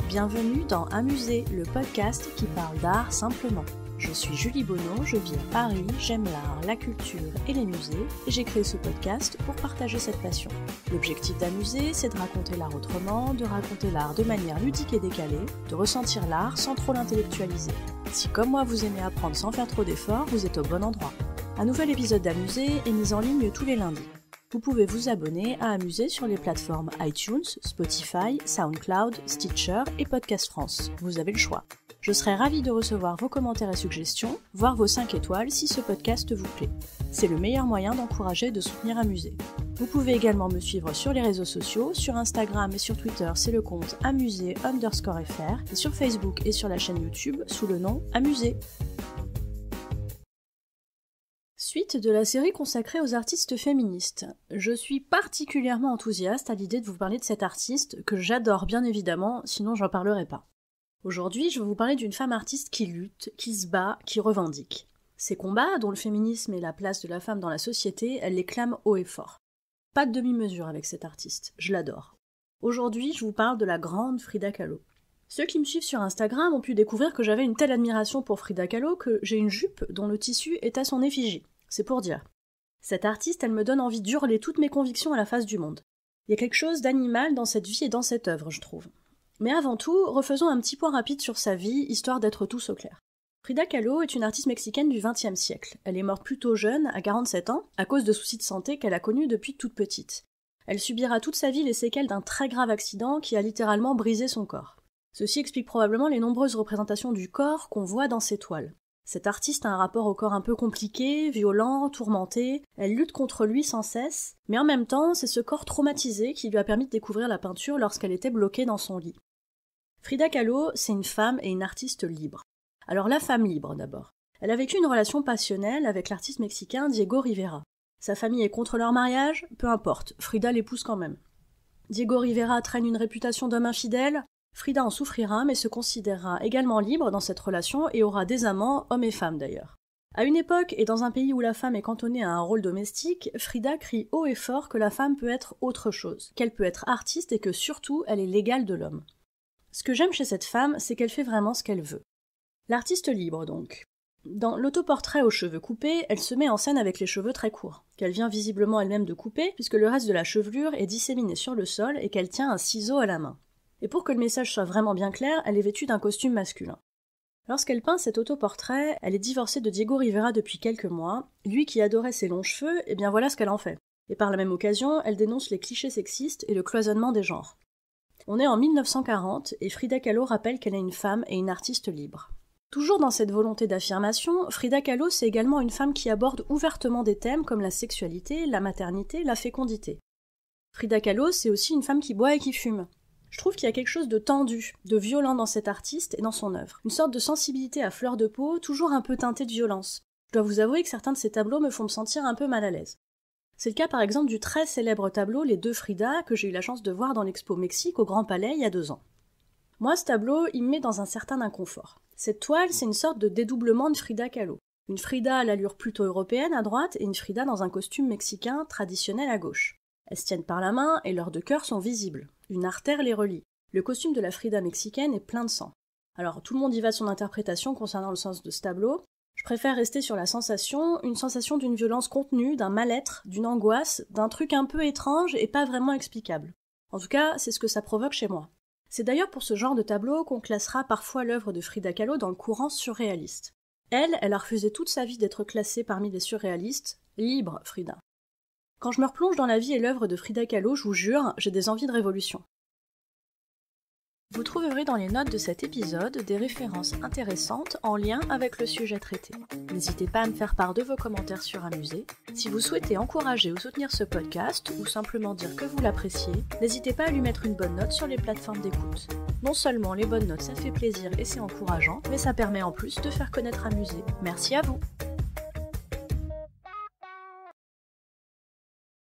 bienvenue dans Amusé, le podcast qui parle d'art simplement. Je suis Julie Bonneau, je vis à Paris, j'aime l'art, la culture et les musées, et j'ai créé ce podcast pour partager cette passion. L'objectif d'Amusé, c'est de raconter l'art autrement, de raconter l'art de manière ludique et décalée, de ressentir l'art sans trop l'intellectualiser. Si comme moi vous aimez apprendre sans faire trop d'efforts, vous êtes au bon endroit. Un nouvel épisode d'Amusé est mis en ligne tous les lundis. Vous pouvez vous abonner à Amusé sur les plateformes iTunes, Spotify, SoundCloud, Stitcher et Podcast France. Vous avez le choix. Je serai ravie de recevoir vos commentaires et suggestions, voire vos 5 étoiles si ce podcast vous plaît. C'est le meilleur moyen d'encourager et de soutenir Amusé. Vous pouvez également me suivre sur les réseaux sociaux, sur Instagram et sur Twitter, c'est le compte amusé_fr, et sur Facebook et sur la chaîne YouTube sous le nom Amusé. Suite de la série consacrée aux artistes féministes. Je suis particulièrement enthousiaste à l'idée de vous parler de cet artiste, que j'adore bien évidemment, sinon j'en parlerai pas. Aujourd'hui, je vais vous parler d'une femme artiste qui lutte, qui se bat, qui revendique. Ses combats, dont le féminisme et la place de la femme dans la société, elle les clame haut et fort. Pas de demi-mesure avec cet artiste, je l'adore. Aujourd'hui, je vous parle de la grande Frida Kahlo. Ceux qui me suivent sur Instagram ont pu découvrir que j'avais une telle admiration pour Frida Kahlo que j'ai une jupe dont le tissu est à son effigie. C'est pour dire. Cette artiste, elle me donne envie d'hurler toutes mes convictions à la face du monde. Il y a quelque chose d'animal dans cette vie et dans cette œuvre, je trouve. Mais avant tout, refaisons un petit point rapide sur sa vie, histoire d'être tous au clair. Frida Kahlo est une artiste mexicaine du XXe siècle. Elle est morte plutôt jeune, à 47 ans, à cause de soucis de santé qu'elle a connus depuis toute petite. Elle subira toute sa vie les séquelles d'un très grave accident qui a littéralement brisé son corps. Ceci explique probablement les nombreuses représentations du corps qu'on voit dans ses toiles. Cette artiste a un rapport au corps un peu compliqué, violent, tourmenté, elle lutte contre lui sans cesse, mais en même temps, c'est ce corps traumatisé qui lui a permis de découvrir la peinture lorsqu'elle était bloquée dans son lit. Frida Kahlo, c'est une femme et une artiste libre. Alors la femme libre d'abord. Elle a vécu une relation passionnelle avec l'artiste mexicain Diego Rivera. Sa famille est contre leur mariage, peu importe, Frida l'épouse quand même. Diego Rivera traîne une réputation d'homme infidèle. Frida en souffrira, mais se considérera également libre dans cette relation et aura des amants, hommes et femmes d'ailleurs. À une époque, et dans un pays où la femme est cantonnée à un rôle domestique, Frida crie haut et fort que la femme peut être autre chose, qu'elle peut être artiste et que surtout, elle est l'égale de l'homme. Ce que j'aime chez cette femme, c'est qu'elle fait vraiment ce qu'elle veut. L'artiste libre, donc. Dans l'autoportrait aux cheveux coupés, elle se met en scène avec les cheveux très courts, qu'elle vient visiblement elle-même de couper, puisque le reste de la chevelure est disséminé sur le sol et qu'elle tient un ciseau à la main. Et pour que le message soit vraiment bien clair, elle est vêtue d'un costume masculin. Lorsqu'elle peint cet autoportrait, elle est divorcée de Diego Rivera depuis quelques mois, lui qui adorait ses longs cheveux, et bien voilà ce qu'elle en fait. Et par la même occasion, elle dénonce les clichés sexistes et le cloisonnement des genres. On est en 1940, et Frida Kahlo rappelle qu'elle est une femme et une artiste libre. Toujours dans cette volonté d'affirmation, Frida Kahlo c'est également une femme qui aborde ouvertement des thèmes comme la sexualité, la maternité, la fécondité. Frida Kahlo c'est aussi une femme qui boit et qui fume. Je trouve qu'il y a quelque chose de tendu, de violent dans cette artiste et dans son œuvre. Une sorte de sensibilité à fleur de peau, toujours un peu teintée de violence. Je dois vous avouer que certains de ces tableaux me font me sentir un peu mal à l'aise. C'est le cas par exemple du très célèbre tableau Les Deux Frida que j'ai eu la chance de voir dans l'Expo Mexique au Grand Palais il y a 2 ans. Moi, ce tableau, il me met dans un certain inconfort. Cette toile, c'est une sorte de dédoublement de Frida Kahlo. Une Frida à l'allure plutôt européenne à droite et une Frida dans un costume mexicain traditionnel à gauche. Elles se tiennent par la main et leurs 2 cœurs sont visibles. Une artère les relie. Le costume de la Frida mexicaine est plein de sang. Alors, tout le monde y va de son interprétation concernant le sens de ce tableau. Je préfère rester sur la sensation, une sensation d'une violence contenue, d'un mal-être, d'une angoisse, d'un truc un peu étrange et pas vraiment explicable. En tout cas, c'est ce que ça provoque chez moi. C'est d'ailleurs pour ce genre de tableau qu'on classera parfois l'œuvre de Frida Kahlo dans le courant surréaliste. Elle a refusé toute sa vie d'être classée parmi les surréalistes. Libre, Frida. Quand je me replonge dans la vie et l'œuvre de Frida Kahlo, je vous jure, j'ai des envies de révolution. Vous trouverez dans les notes de cet épisode des références intéressantes en lien avec le sujet traité. N'hésitez pas à me faire part de vos commentaires sur Amusé. Si vous souhaitez encourager ou soutenir ce podcast, ou simplement dire que vous l'appréciez, n'hésitez pas à lui mettre une bonne note sur les plateformes d'écoute. Non seulement les bonnes notes ça fait plaisir et c'est encourageant, mais ça permet en plus de faire connaître Amusé. Merci à vous!